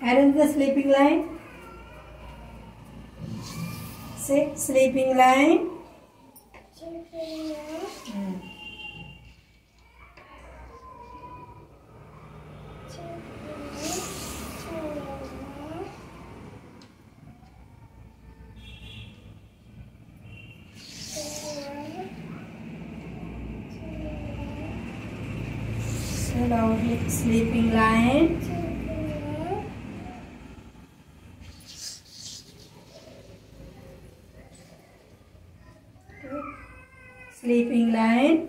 Arrange the sleeping line. Say sleeping line. Sleeping line. Sleeping line.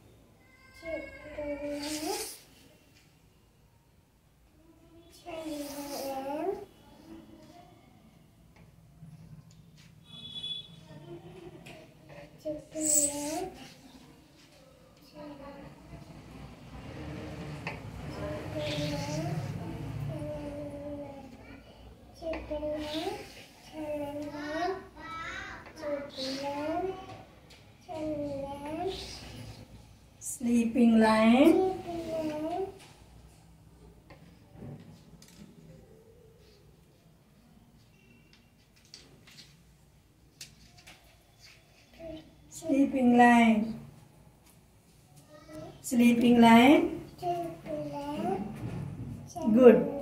Sleeping line. Sleeping line. Sleeping line. Good.